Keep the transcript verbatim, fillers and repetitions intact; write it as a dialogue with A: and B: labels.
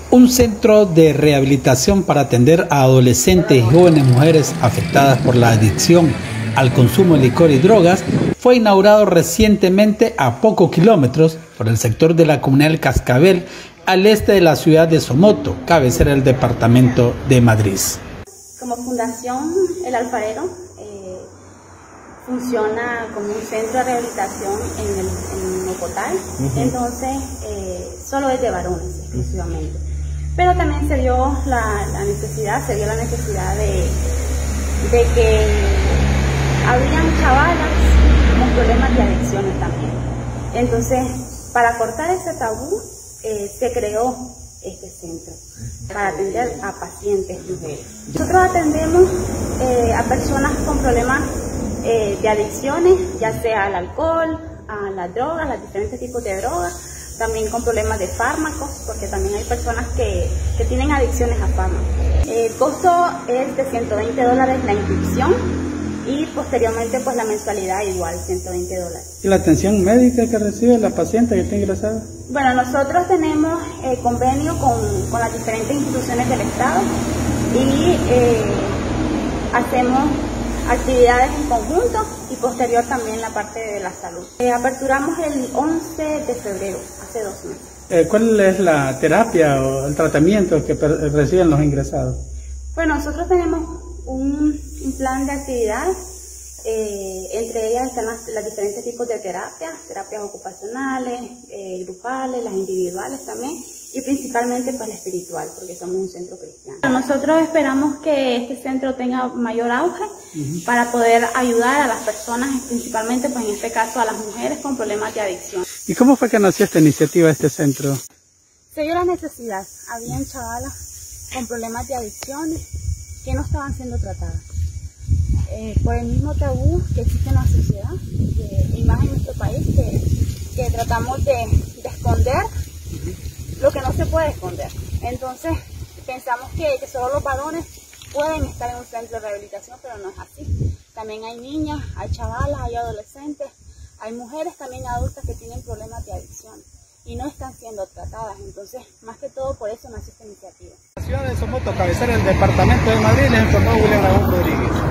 A: Un centro de rehabilitación para atender a adolescentes y jóvenes mujeres afectadas por la adicción al consumo de licor y drogas fue inaugurado recientemente a pocos kilómetros por el sector de la comunidad del Cascabel, al este de la ciudad de Somoto, cabecera del departamento de Madrid.
B: Como Fundación El Alfarero, eh, funciona como un centro de rehabilitación en el en Mocotal, uh-huh. entonces eh, solo es de varones exclusivamente. Pero también se dio la, la necesidad, se dio la necesidad de, de que habrían chavalas con problemas de adicciones también. Entonces, para cortar ese tabú, eh, se creó este centro para atender a pacientes mujeres. Nosotros atendemos eh, a personas con problemas eh, de adicciones, ya sea al alcohol, a las drogas, a los diferentes tipos de drogas, también con problemas de fármacos, porque también hay personas que, que tienen adicciones a fármacos. El costo es de ciento veinte dólares la inscripción y posteriormente pues la mensualidad igual, ciento veinte dólares.
A: ¿Y la atención médica que recibe la paciente que está ingresada?
B: Bueno, nosotros tenemos eh, convenio con, con las diferentes instituciones del Estado y eh, hacemos actividades en conjunto y posterior también la parte de la salud. Eh, aperturamos el once de febrero, hace dos meses.
A: Eh, ¿Cuál es la terapia o el tratamiento que reciben los ingresados?
B: Bueno, nosotros tenemos un, un plan de actividades, eh, entre ellas están las, las diferentes tipos de terapias, terapias ocupacionales, eh, grupales, las individuales también, y principalmente pues la espiritual, porque somos un centro cristiano. Nosotros esperamos que este centro tenga mayor auge uh-huh. para poder ayudar a las personas, principalmente pues en este caso a las mujeres con problemas de adicción.
A: ¿Y cómo fue que nació esta iniciativa, este centro?
B: Se dio la necesidad, habían chavalas con problemas de adicciones que no estaban siendo tratadas. Eh, por el mismo tabú que existe en la sociedad, que, y más en nuestro país, que, que tratamos de, de esconder lo que no se puede esconder. Entonces pensamos que, que solo los varones pueden estar en un centro de rehabilitación, pero no es así. También hay niñas, hay chavalas, hay adolescentes, hay mujeres también adultas que tienen problemas de adicción y no están siendo tratadas. Entonces, más que todo por eso nació esta iniciativa.
A: La ciudad de Somoto, cabecera del departamento de Madrid, les informó William Rodríguez.